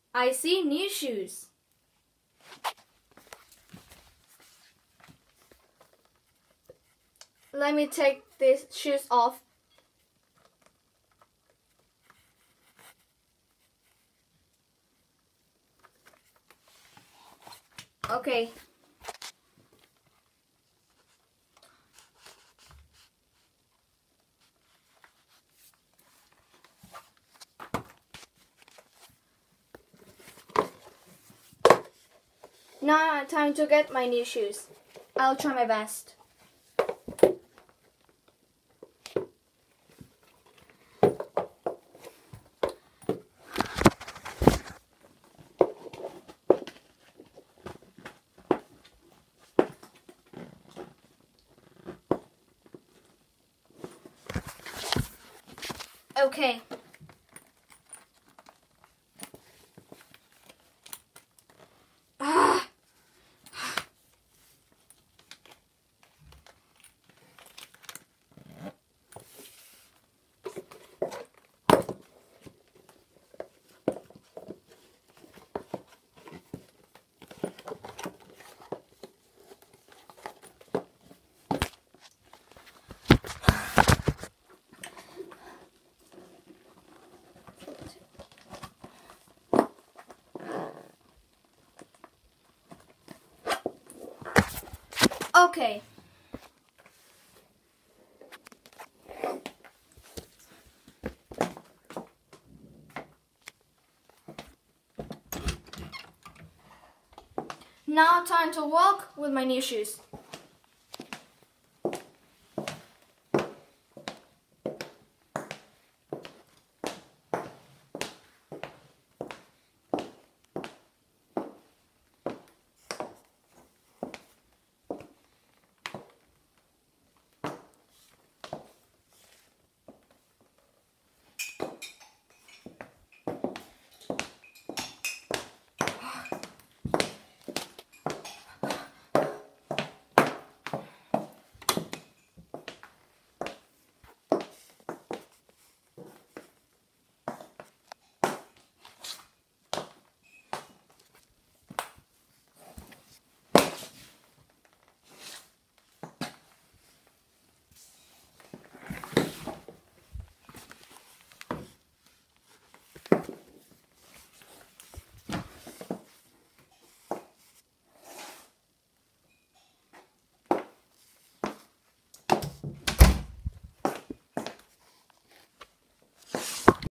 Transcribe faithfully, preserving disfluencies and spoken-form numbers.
I see new shoes. Let me take these shoes off. Okay. Now time to get my new shoes. I'll try my best. Okay. Ah. Okay. Now time to walk with my new shoes.